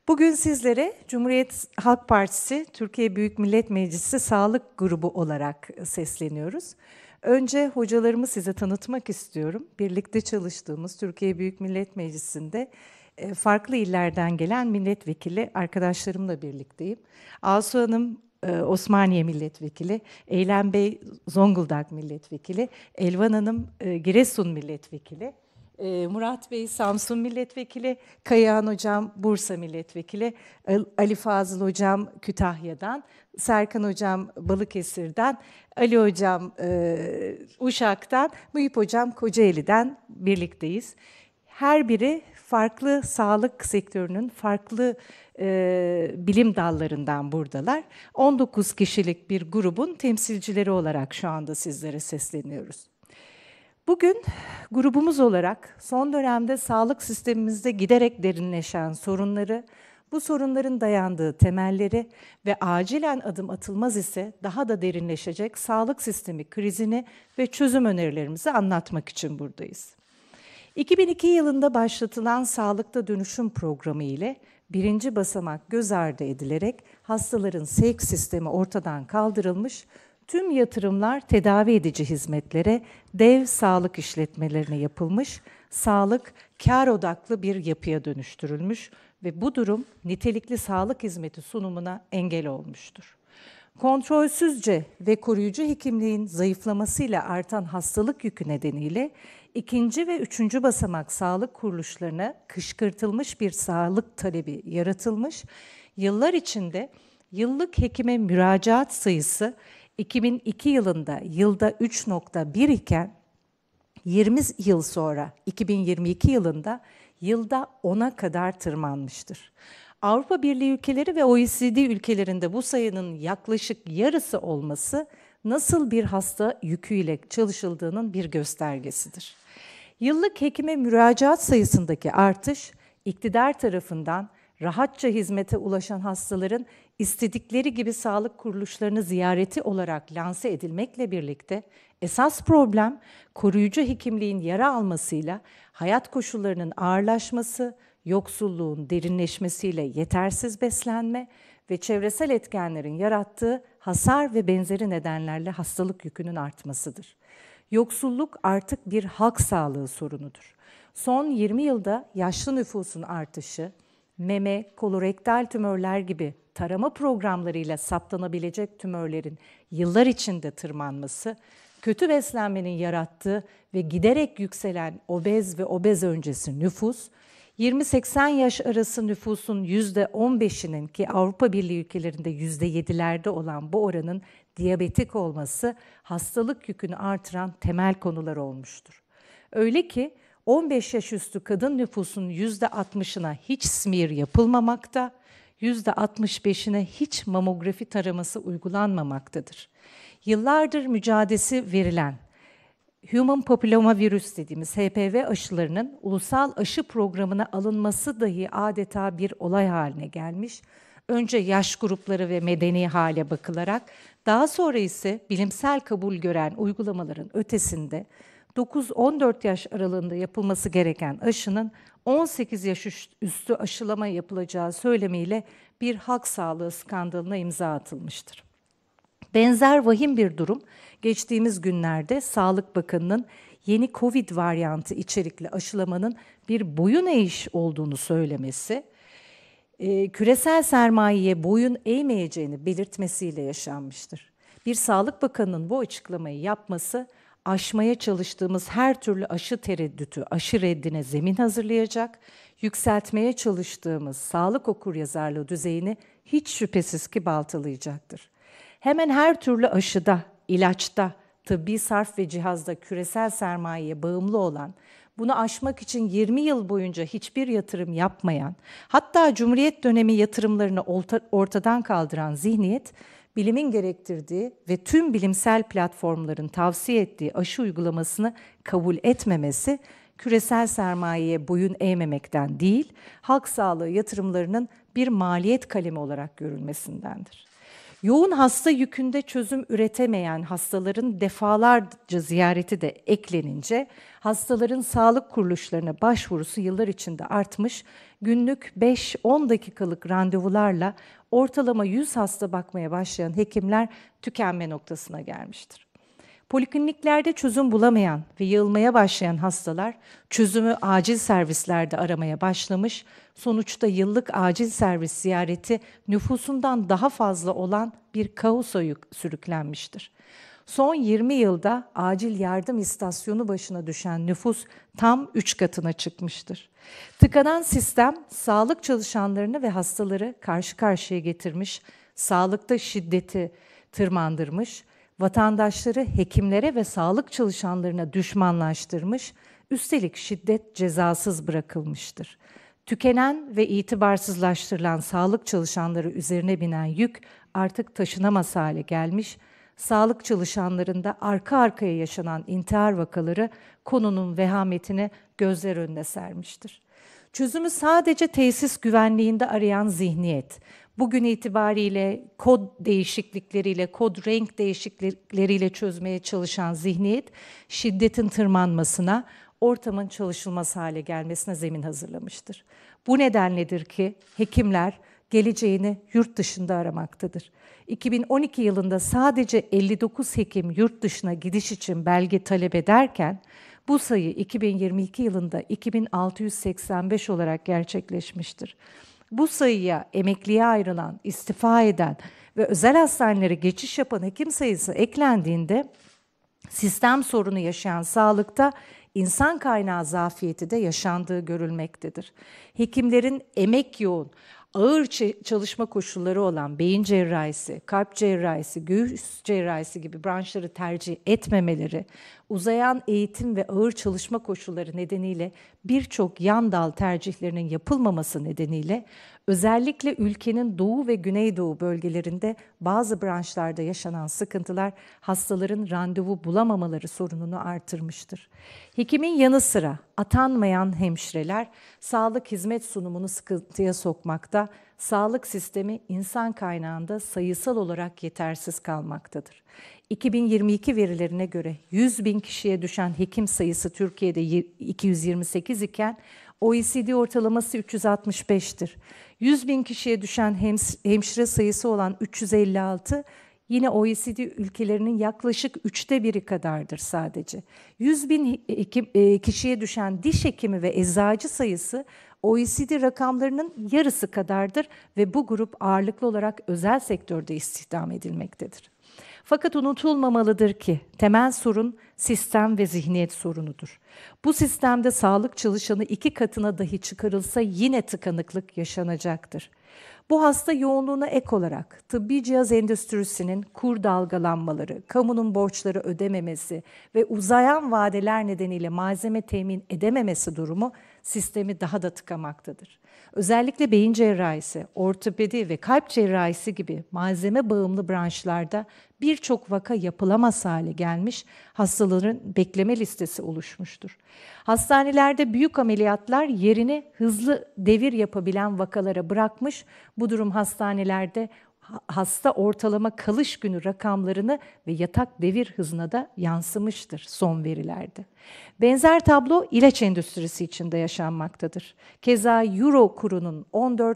Bugün sizlere Cumhuriyet Halk Partisi Türkiye Büyük Millet Meclisi Sağlık Grubu olarak sesleniyoruz. Önce hocalarımı size tanıtmak istiyorum. Birlikte çalıştığımız Türkiye Büyük Millet Meclisi'nde farklı illerden gelen milletvekili arkadaşlarımla birlikteyim. Asu Hanım Osmaniye Milletvekili, Eylem Bey Zonguldak Milletvekili, Elvan Hanım Giresun Milletvekili, Murat Bey Samsun Milletvekili, Kayahan Hocam Bursa Milletvekili, Ali Fazıl Hocam Kütahya'dan, Serkan Hocam Balıkesir'den, Ali Hocam Uşak'tan, Muhip Hocam Kocaeli'den birlikteyiz. Her biri farklı sağlık sektörünün farklı bilim dallarından buradalar. 19 kişilik bir grubun temsilcileri olarak şu anda sizlere sesleniyoruz. Bugün grubumuz olarak son dönemde sağlık sistemimizde giderek derinleşen sorunları, bu sorunların dayandığı temelleri ve acilen adım atılmaz ise daha da derinleşecek sağlık sistemi krizini ve çözüm önerilerimizi anlatmak için buradayız. 2002 yılında başlatılan Sağlıkta Dönüşüm Programı ile birinci basamak göz ardı edilerek hastaların sevk sistemi ortadan kaldırılmış, tüm yatırımlar tedavi edici hizmetlere, dev sağlık işletmelerine yapılmış, sağlık kar odaklı bir yapıya dönüştürülmüş ve bu durum nitelikli sağlık hizmeti sunumuna engel olmuştur. Kontrolsüzce ve koruyucu hekimliğin zayıflamasıyla artan hastalık yükü nedeniyle ikinci ve üçüncü basamak sağlık kuruluşlarına kışkırtılmış bir sağlık talebi yaratılmış, yıllar içinde yıllık hekime müracaat sayısı 2002 yılında yılda 3,1 iken 20 yıl sonra 2022 yılında yılda 10'a kadar tırmanmıştır. Avrupa Birliği ülkeleri ve OECD ülkelerinde bu sayının yaklaşık yarısı olması nasıl bir hasta yüküyle çalışıldığının bir göstergesidir. Yıllık hekime müracaat sayısındaki artış, iktidar tarafından rahatça hizmete ulaşan hastaların istedikleri gibi sağlık kuruluşlarını ziyareti olarak lanse edilmekle birlikte esas problem koruyucu hekimliğin yara almasıyla hayat koşullarının ağırlaşması, yoksulluğun derinleşmesiyle yetersiz beslenme ve çevresel etkenlerin yarattığı hasar ve benzeri nedenlerle hastalık yükünün artmasıdır. Yoksulluk artık bir halk sağlığı sorunudur. Son 20 yılda yaşlı nüfusun artışı, meme, kolorektal tümörler gibi tarama programlarıyla saptanabilecek tümörlerin yıllar içinde tırmanması, kötü beslenmenin yarattığı ve giderek yükselen obez ve obez öncesi nüfus, 20-80 yaş arası nüfusun %15'inin ki Avrupa Birliği ülkelerinde %7'lerde olan bu oranın diyabetik olması hastalık yükünü artıran temel konular olmuştur. Öyle ki 15 yaş üstü kadın nüfusun %60'ına hiç smear yapılmamakta, %65'ine hiç mamografi taraması uygulanmamaktadır. Yıllardır mücadelesi verilen Human Papillomavirüs dediğimiz HPV aşılarının ulusal aşı programına alınması dahi adeta bir olay haline gelmiş. Önce yaş grupları ve medeni hale bakılarak, daha sonra ise bilimsel kabul gören uygulamaların ötesinde 9-14 yaş aralığında yapılması gereken aşının 18 yaş üstü aşılama yapılacağı söylemiyle bir halk sağlığı skandalına imza atılmıştır. Benzer vahim bir durum geçtiğimiz günlerde Sağlık Bakanı'nın yeni Covid varyantı içerikli aşılamanın bir boyun eğiş olduğunu söylemesi, küresel sermayeye boyun eğmeyeceğini belirtmesiyle yaşanmıştır. Bir Sağlık Bakanı'nın bu açıklamayı yapması, aşmaya çalıştığımız her türlü aşı tereddütü, aşı reddine zemin hazırlayacak, yükseltmeye çalıştığımız sağlık okuryazarlığı düzeyini hiç şüphesiz ki baltalayacaktır. Hemen her türlü aşıda, ilaçta, tıbbi sarf ve cihazda küresel sermayeye bağımlı olan, bunu aşmak için 20 yıl boyunca hiçbir yatırım yapmayan, hatta Cumhuriyet dönemi yatırımlarını ortadan kaldıran zihniyet, bilimin gerektirdiği ve tüm bilimsel platformların tavsiye ettiği aşı uygulamasını kabul etmemesi, küresel sermayeye boyun eğmemekten değil, halk sağlığı yatırımlarının bir maliyet kalemi olarak görülmesindendir. Yoğun hasta yükünde çözüm üretemeyen hastaların defalarca ziyareti de eklenince hastaların sağlık kuruluşlarına başvurusu yıllar içinde artmış, günlük 5-10 dakikalık randevularla ortalama 100 hasta bakmaya başlayan hekimler tükenme noktasına gelmiştir. Polikliniklerde çözüm bulamayan ve yığılmaya başlayan hastalar çözümü acil servislerde aramaya başlamış, sonuçta yıllık acil servis ziyareti nüfusundan daha fazla olan bir kaosa sürüklenmiştir. Son 20 yılda acil yardım istasyonu başına düşen nüfus tam 3 katına çıkmıştır. Tıkanan sistem sağlık çalışanlarını ve hastaları karşı karşıya getirmiş, sağlıkta şiddeti tırmandırmış, vatandaşları hekimlere ve sağlık çalışanlarına düşmanlaştırmış, üstelik şiddet cezasız bırakılmıştır. Tükenen ve itibarsızlaştırılan sağlık çalışanları üzerine binen yük artık taşınamaz hale gelmiş, sağlık çalışanlarında arka arkaya yaşanan intihar vakaları konunun vehametini gözler önüne sermiştir. Çözümü sadece tesis güvenliğinde arayan zihniyet, bugün itibariyle kod değişiklikleriyle, kod renk değişiklikleriyle çözmeye çalışan zihniyet, şiddetin tırmanmasına, ortamın çalışılmaz hale gelmesine zemin hazırlamıştır. Bu nedenledir ki hekimler geleceğini yurt dışında aramaktadır. 2012 yılında sadece 59 hekim yurt dışına gidiş için belge talep ederken, bu sayı 2022 yılında 2685 olarak gerçekleşmiştir. Bu sayıya emekliye ayrılan, istifa eden ve özel hastanelere geçiş yapan hekim sayısı eklendiğinde sistem sorunu yaşayan sağlıkta insan kaynağı zafiyeti de yaşandığı görülmektedir. Hekimlerin emek yoğun, ağır çalışma koşulları olan beyin cerrahisi, kalp cerrahisi, göğüs cerrahisi gibi branşları tercih etmemeleri, uzayan eğitim ve ağır çalışma koşulları nedeniyle birçok yan dal tercihlerinin yapılmaması nedeniyle özellikle ülkenin doğu ve güneydoğu bölgelerinde bazı branşlarda yaşanan sıkıntılar hastaların randevu bulamamaları sorununu artırmıştır. Hekimin yanı sıra atanmayan hemşireler sağlık hizmet sunumunu sıkıntıya sokmakta, sağlık sistemi insan kaynağında sayısal olarak yetersiz kalmaktadır. 2022 verilerine göre 100 bin kişiye düşen hekim sayısı Türkiye'de 228 iken OECD ortalaması 365'tir. 100 bin kişiye düşen hemşire sayısı olan 356, yine OECD ülkelerinin yaklaşık 1/3 kadardır sadece. 100 bin kişiye düşen diş hekimi ve eczacı sayısı OECD rakamlarının yarısı kadardır ve bu grup ağırlıklı olarak özel sektörde istihdam edilmektedir. Fakat unutulmamalıdır ki temel sorun sistem ve zihniyet sorunudur. Bu sistemde sağlık çalışanı 2 katına dahi çıkarılsa yine tıkanıklık yaşanacaktır. Bu hasta yoğunluğuna ek olarak tıbbi cihaz endüstrisinin kur dalgalanmaları, kamunun borçları ödememesi ve uzayan vadeler nedeniyle malzeme temin edememesi durumu sistemi daha da tıkamaktadır. Özellikle beyin cerrahisi, ortopedi ve kalp cerrahisi gibi malzeme bağımlı branşlarda birçok vaka yapılamaz hale gelmiş, hastaların bekleme listesi oluşmuştur. Hastanelerde büyük ameliyatlar yerini hızlı devir yapabilen vakalara bırakmış, bu durum hastanelerde hasta ortalama kalış günü rakamlarını ve yatak devir hızına da yansımıştır son verilerde. Benzer tablo ilaç endüstrisi içinde yaşanmaktadır. Keza Euro kurunun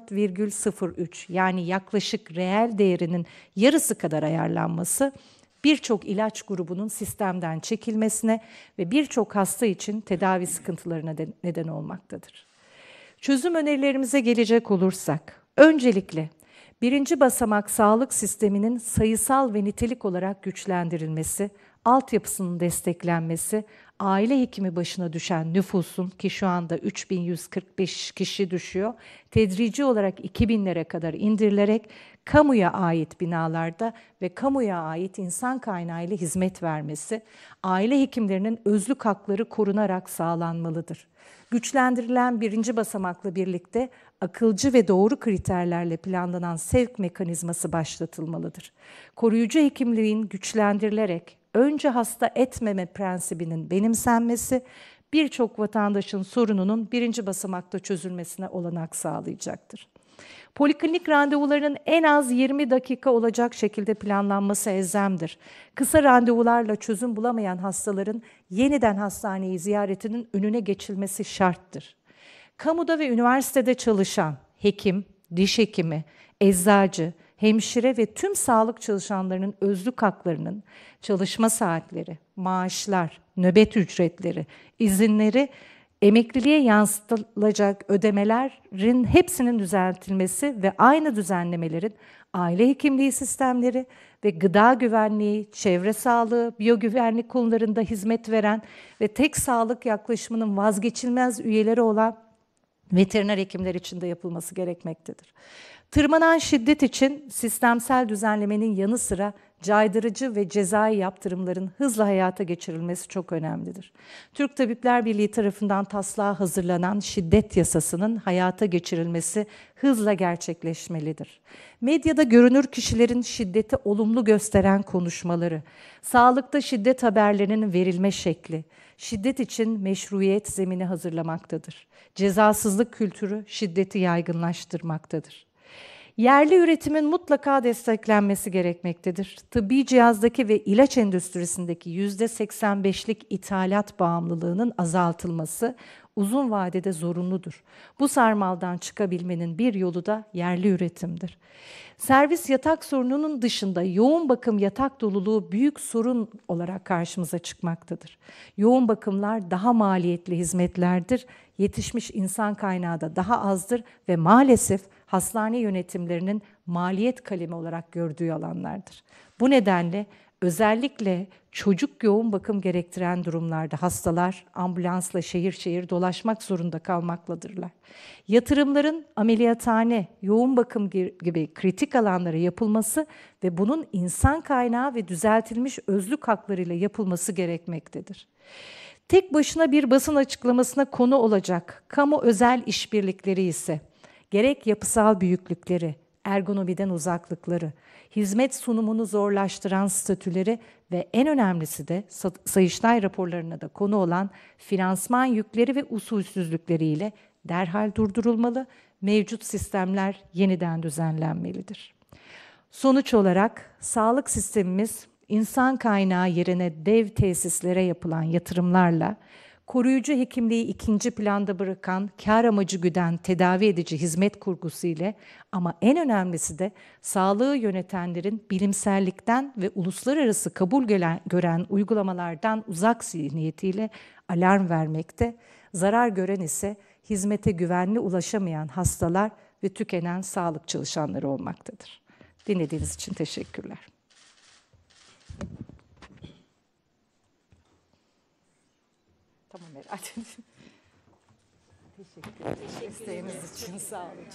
14,03 yani yaklaşık reel değerinin yarısı kadar ayarlanması birçok ilaç grubunun sistemden çekilmesine ve birçok hasta için tedavi sıkıntılarına neden olmaktadır. Çözüm önerilerimize gelecek olursak, öncelikle birinci basamak sağlık sisteminin sayısal ve nitelik olarak güçlendirilmesi, altyapısının desteklenmesi, aile hekimi başına düşen nüfusun ki şu anda 3145 kişi düşüyor, tedrici olarak 2000'lere kadar indirilerek kamuya ait binalarda ve kamuya ait insan kaynağıyla hizmet vermesi, aile hekimlerinin özlük hakları korunarak sağlanmalıdır. Güçlendirilen birinci basamakla birlikte akılcı ve doğru kriterlerle planlanan sevk mekanizması başlatılmalıdır. Koruyucu hekimliğin güçlendirilerek önce hasta etmeme prensibinin benimsenmesi, birçok vatandaşın sorununun birinci basamakta çözülmesine olanak sağlayacaktır. Poliklinik randevularının en az 20 dakika olacak şekilde planlanması elzemdir. Kısa randevularla çözüm bulamayan hastaların yeniden hastaneyi ziyaretinin önüne geçilmesi şarttır. Kamuda ve üniversitede çalışan hekim, diş hekimi, eczacı, hemşire ve tüm sağlık çalışanlarının özlük haklarının çalışma saatleri, maaşlar, nöbet ücretleri, izinleri, emekliliğe yansıtılacak ödemelerin hepsinin düzeltilmesi ve aynı düzenlemelerin aile hekimliği sistemleri ve gıda güvenliği, çevre sağlığı, biyogüvenlik konularında hizmet veren ve tek sağlık yaklaşımının vazgeçilmez üyeleri olan veteriner hekimler için de yapılması gerekmektedir. Tırmanan şiddet için sistemsel düzenlemenin yanı sıra caydırıcı ve cezai yaptırımların hızla hayata geçirilmesi çok önemlidir. Türk Tabipler Birliği tarafından taslağı hazırlanan şiddet yasasının hayata geçirilmesi hızla gerçekleşmelidir. Medyada görünür kişilerin şiddeti olumlu gösteren konuşmaları, sağlıkta şiddet haberlerinin verilme şekli, şiddet için meşruiyet zemini hazırlamaktadır. Cezasızlık kültürü şiddeti yaygınlaştırmaktadır. Yerli üretimin mutlaka desteklenmesi gerekmektedir. Tıbbi cihazdaki ve ilaç endüstrisindeki %85'lik ithalat bağımlılığının azaltılması uzun vadede zorunludur. Bu sarmaldan çıkabilmenin bir yolu da yerli üretimdir. Servis yatak sorununun dışında yoğun bakım yatak doluluğu büyük sorun olarak karşımıza çıkmaktadır. Yoğun bakımlar daha maliyetli hizmetlerdir, yetişmiş insan kaynağı da daha azdır ve maalesef hastane yönetimlerinin maliyet kalemi olarak gördüğü alanlardır. Bu nedenle özellikle çocuk yoğun bakım gerektiren durumlarda hastalar ambulansla şehir şehir dolaşmak zorunda kalmaktadırlar. Yatırımların ameliyathane, yoğun bakım gibi kritik alanlara yapılması ve bunun insan kaynağı ve düzeltilmiş özlük haklarıyla yapılması gerekmektedir. Tek başına bir basın açıklamasına konu olacak kamu özel işbirlikleri ise gerek yapısal büyüklükleri, ergonomiden uzaklıkları, hizmet sunumunu zorlaştıran statüleri ve en önemlisi de Sayıştay raporlarına da konu olan finansman yükleri ve usulsüzlükleriyle derhal durdurulmalı, mevcut sistemler yeniden düzenlenmelidir. Sonuç olarak sağlık sistemimiz insan kaynağı yerine dev tesislere yapılan yatırımlarla koruyucu hekimliği ikinci planda bırakan, kar amacı güden tedavi edici hizmet kurgusu ile ama en önemlisi de sağlığı yönetenlerin bilimsellikten ve uluslararası kabul gören uygulamalardan uzak zihniyetiyle alarm vermekte, zarar gören ise hizmete güvenli ulaşamayan hastalar ve tükenen sağlık çalışanları olmaktadır. Dinlediğiniz için teşekkürler. Tamam herhalde. Teşekkür ederim. İsteğiniz için sağ olun.